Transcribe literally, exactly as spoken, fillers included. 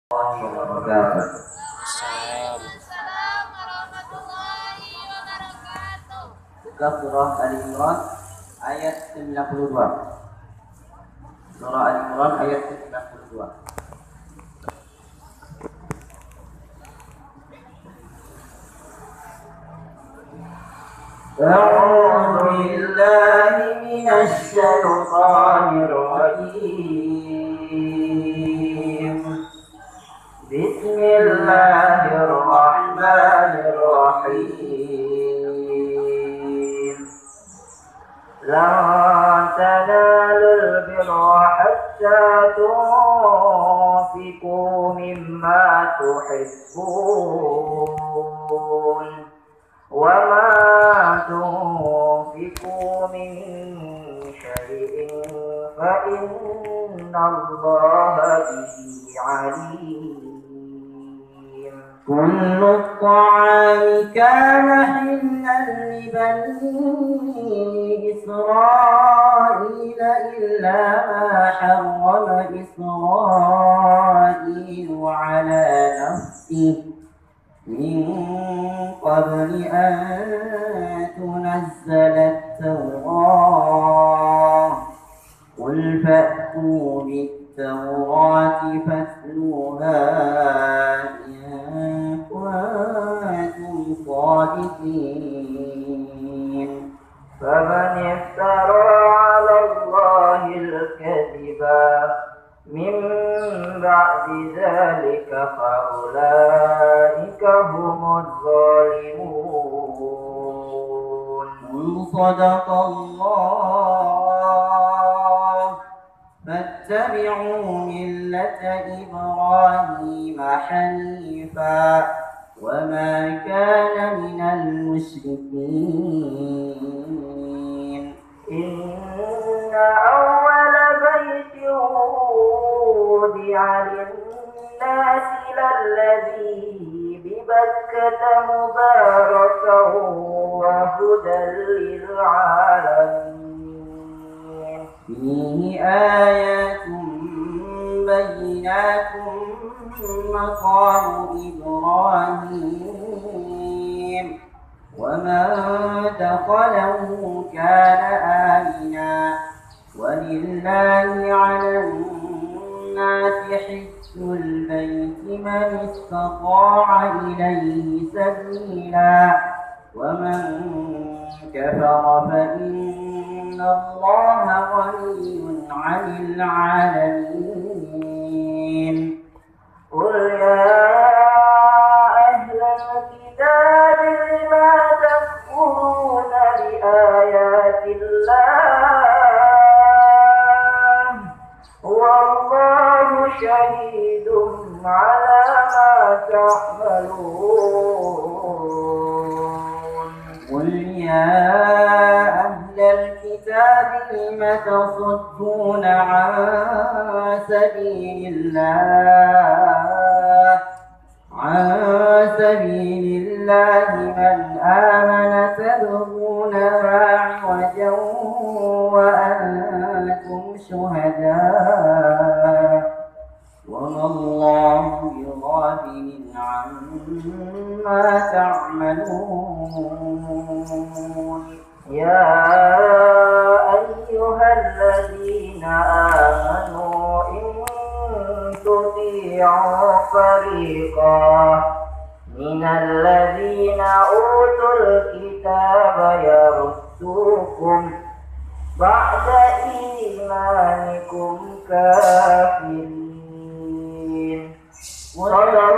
Wabarakatuh. Waalaikumsalam warahmatullahi wabarakatuh. Buka surah Al-Imran ayat sembilan puluh dua. Surah Al-Imran ayat sembilan puluh dua. أعوذ بالله من الشيطان الرجيم. بسم الله الرحمن الرحيم. لن تنالوا البر حتى تنفقوا مما تحبون وما تنفقوا من شيء فإن الله به عليم. كل الطعام كان حلا لبني إسرائيل إلا ما حرم إسرائيل على نفسه من قبل أن تنزل التوراة. قل فأتوا بالتوراة فاتلوها إن كنتم صادقين. فمن افترى على الله الكذب من بعد ذلك فأولئك هم الظالمون. قل صدق الله. فاتبعوا ملة إبراهيم حنيفا وما كان من المشركين. إن أول بيت وضع للناس للذي ببكة مباركا وهدى للعالمين. فيه آيات بينات مقام إبراهيم ومن دخله كان آمنا ولله على الناس حج البيت من استطاع إليه سبيلا ومن كفر فإن الله غني عن العالمين. قل يا أهل الكتاب لما تكفرون بآيات الله والله شهيد على ما تعملون. قل يا أهل الكتاب لم تصدون عن سبيل الله عن سبيل الله من آمن تبغونها عوجا وأنتم شهداء وما الله بغافل عما تعملون. يا أيها الذين آمنوا إن تطيعوا فريقا من الذين أوتوا الكتاب يردوكم بعد إيمانكم كافرين. صدق